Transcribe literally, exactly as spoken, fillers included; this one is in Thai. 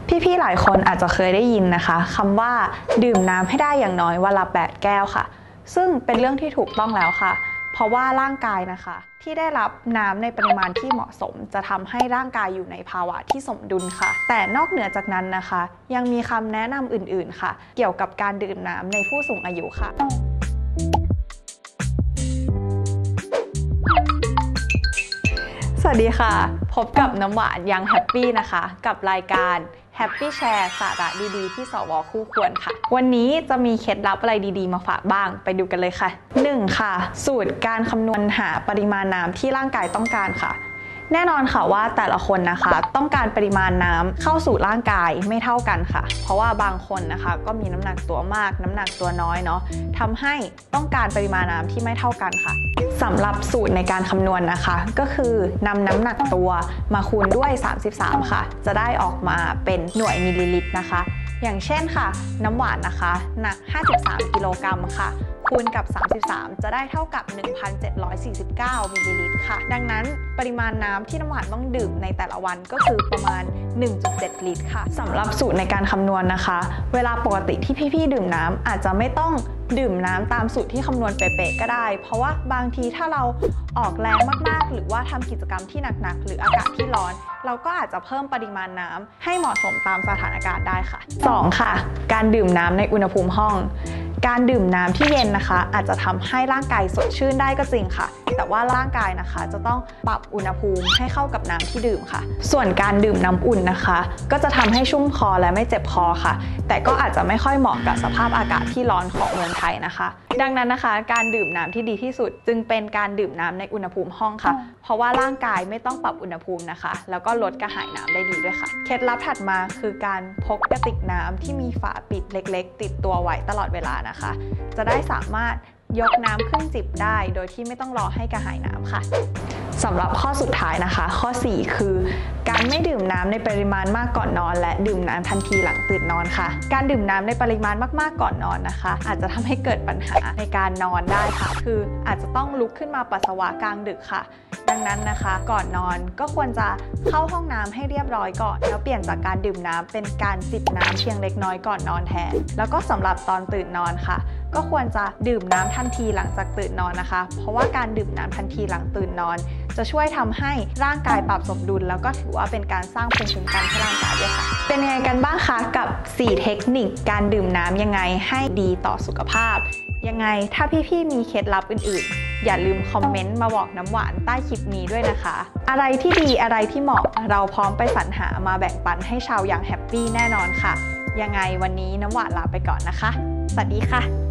พี่ๆหลายคนอาจจะเคยได้ยินนะคะคำว่าดื่มน้ำให้ได้อย่างน้อยวันละแปดแก้วค่ะซึ่งเป็นเรื่องที่ถูกต้องแล้วค่ะเพราะว่าร่างกายนะคะที่ได้รับน้ำในปริมาณที่เหมาะสมจะทำให้ร่างกายอยู่ในภาวะที่สมดุลค่ะแต่นอกเหนือจากนั้นนะคะยังมีคำแนะนำอื่นๆค่ะเกี่ยวกับการดื่มน้ำในผู้สูงอายุค่ะสวัสดีค่ะพบกับน้ำหวานยังแฮปปี้นะคะกับรายการ Happy Share สาระดีๆที่สวคู่ควรค่ะวันนี้จะมีเคล็ดลับอะไรดีๆมาฝากบ้างไปดูกันเลยค่ะหนึ่งค่ะสูตรการคำนวณหาปริมาณน้ำที่ร่างกายต้องการค่ะแน่นอนค่ะว่าแต่ละคนนะคะต้องการปริมาณน้ำเข้าสู่ร่างกายไม่เท่ากันค่ะเพราะว่าบางคนนะคะก็มีน้ำหนักตัวมากน้ำหนักตัวน้อยเนาะทำให้ต้องการปริมาณน้ำที่ไม่เท่ากันค่ะสำหรับสูตรในการคำนวณนะคะก็คือนำน้ำหนักตัวมาคูณด้วยสามสิบสามค่ะจะได้ออกมาเป็นหน่วยมิลลิลิตรนะคะอย่างเช่นค่ะน้ำหวานนะคะหนักห้าสิบสามกิโลกรัมค่ะคูณกับสามสิบสามจะได้เท่ากับ หนึ่งพันเจ็ดร้อยสี่สิบเก้า มิลลิลิตรค่ะดังนั้นปริมาณน้ำที่น้ำหวานต้องดื่มในแต่ละวันก็คือประมาณ หนึ่งจุดเจ็ด ลิตรค่ะสำหรับสูตรในการคำนวณนะคะเวลาปกติที่พี่ๆดื่มน้ำอาจจะไม่ต้องดื่มน้ำตามสูตรที่คำนวณเป๊ะๆก็ได้เพราะว่าบางทีถ้าเราออกแรงมากๆหรือว่าทำกิจกรรมที่หนักๆหรืออากาศที่ร้อนเราก็อาจจะเพิ่มปริมาณน้ำให้เหมาะสมตามสถานการณ์ได้ค่ะสองค่ะการดื่มน้ำในอุณหภูมิห้องการดื่มน้ำที่เย็นนะคะอาจจะทำให้ร่างกายสดชื่นได้ก็จริงค่ะแต่ว่าร่างกายนะคะจะต้องปรับอุณหภูมิให้เข้ากับน้ำที่ดื่มค่ะส่วนการดื่มน้ำอุ่นนะคะก็จะทำให้ชุ่มคอและไม่เจ็บคอค่ะแต่ก็อาจจะไม่ค่อยเหมาะกับสภาพอากาศที่ร้อนของเมืองไทยนะคะดังนั้นนะคะการดื่มน้ำที่ดีที่สุดจึงเป็นการดื่มน้ำในอุณหภูมิห้องค่ะเพราะว่าร่างกายไม่ต้องปรับอุณหภูมินะคะแล้วก็ลดกระหายน้ำได้ดีด้วยค่ะเคล็ดลับถัดมาคือการพกกระติกน้ำที่มีฝาปิดเล็กๆติดตัวไว้ตลอดเวลานะคะจะได้สามารถยกน้ำขึ้นจิบได้โดยที่ไม่ต้องรอให้กระหายน้ำค่ะสำหรับข้อสุดท้ายนะคะข้อสี่คือการไม่ดื่มน้ำในปริมาณมากก่อนนอนและดื่มน้ำทันทีหลังตื่นนอนค่ะการดื่มน้ำในปริมาณมากๆก่อนนอนนะคะอาจจะทำให้เกิดปัญหาในการนอนได้ค่ะคืออาจจะต้องลุกขึ้นมาปัสสาวะกลางดึกค่ะดังนั้นนะคะก่อนนอนก็ควรจะเข้าห้องน้ำให้เรียบร้อยก่อนแล้วเปลี่ยนจากการดื่มน้ำเป็นการจิบน้ำเพียงเล็กน้อยก่อนนอนแทนแล้วก็สำหรับตอนตื่นนอนค่ะก็ควรจะดื่มน้ำทันทีหลังจากตื่นนอนนะคะเพราะว่าการดื่มน้ำทันทีหลังตื่นนอนจะช่วยทำให้ร่างกายปรับสมดุลแล้วก็ถือว่าเป็นการสร้างภูมิคุ้มกันให้ร่างกายด้วยค่ะเป็นยังไงกันบ้างคะกับสี่เทคนิคการดื่มน้ำยังไงให้ดีต่อสุขภาพยังไงถ้าพี่ๆมีเคล็ดลับอื่นๆอย่าลืมคอมเมนต์มาบอกน้ำหวานใต้คลิปนี้ด้วยนะคะอะไรที่ดีอะไรที่เหมาะเราพร้อมไปสรรหามาแบ่งปันให้ชาวยังแฮปปี้แน่นอนค่ะยังไงวันนี้น้ำหวานลาไปก่อนนะคะสวัสดีค่ะ